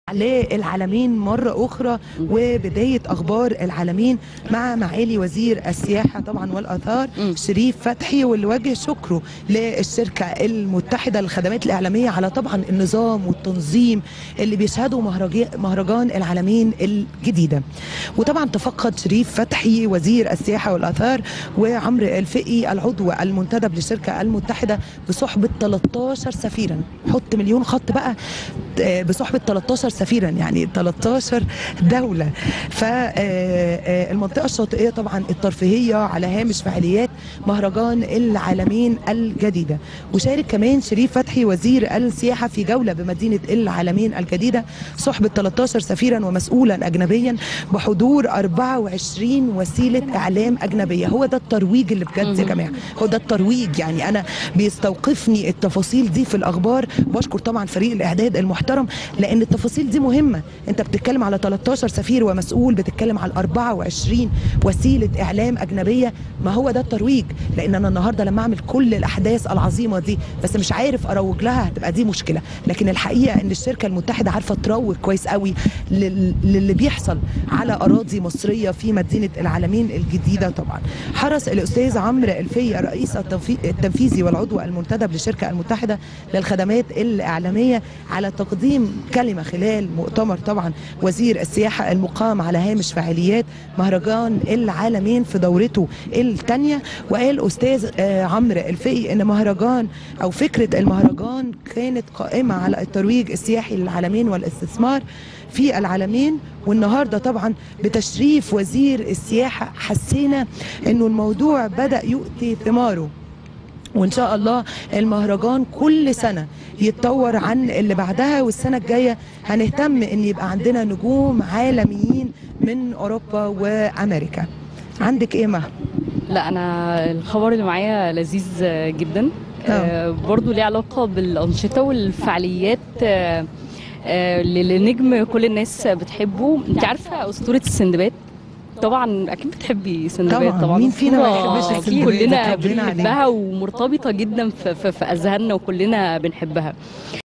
للعالمين مرة أخرى وبداية أخبار العالمين مع معالي وزير السياحة طبعا والآثار شريف فتحي، واللي وجه شكره للشركة المتحدة للخدمات الإعلامية على طبعا النظام والتنظيم اللي بيشهدوا مهرجان العالمين الجديدة. وطبعا تفقد شريف فتحي وزير السياحة والآثار وعمرو الفقي العضو المنتدب للشركة المتحدة بصحبة 13 سفيرا، حط مليون خط بقى، بصحبة 13 سفيرا يعني 13 دولة. فالمنطقة الشاطئية طبعا الترفيهية على هامش فعاليات مهرجان العالمين الجديدة. وشارك كمان شريف فتحي وزير السياحة في جولة بمدينة العالمين الجديدة صحبة 13 سفيرا ومسؤولا أجنبيا بحضور 24 وسيلة إعلام أجنبية. هو ده الترويج اللي بجد يا جماعة، هو ده الترويج. يعني أنا بيستوقفني التفاصيل دي في الأخبار. بشكر طبعا فريق الإعداد المحترم لأن التفاصيل دي مهمة. أنت بتتكلم على 13 سفير ومسؤول، بتتكلم على 24 وسيلة إعلام أجنبية. ما هو ده الترويج. لأن أنا النهاردة لما أعمل كل الأحداث العظيمة دي بس مش عارف أروج لها هتبقى دي مشكلة. لكن الحقيقة أن الشركة المتحدة عارفة تروج كويس قوي للي بيحصل على أراضي مصرية في مدينة العالمين الجديدة. طبعا حرص الأستاذ عمرو الفقي الرئيس التنفيذي والعضو المنتدب للشركة المتحدة للخدمات الإعلامية على تقديم كلمة خلال مؤتمر طبعا وزير السياحة المقام على هامش فعاليات مهرجان العالمين في دورته الثانية. وقال أستاذ عمرو الفقي أن مهرجان أو فكرة المهرجان كانت قائمة على الترويج السياحي للعالمين والاستثمار في العالمين. والنهارده طبعا بتشريف وزير السياحة حسينا أنه الموضوع بدأ يؤتي ثماره، وإن شاء الله المهرجان كل سنة يتطور عن اللي بعدها. والسنة الجاية هنهتم أن يبقى عندنا نجوم عالميين من أوروبا وأمريكا. عندك إيه مها؟ لا، أنا الخبر اللي معايا لذيذ جدا. برضو ليه علاقة بالأنشطة والفعاليات لنجم كل الناس بتحبه. انت عارفة أسطورة السندباد؟ طبعا اكيد بتحبي سندباد. طبعا مين فينا ما يحبش السندباد؟ كلنا بنحبها ومرتبطه جدا في اذهاننا وكلنا بنحبها.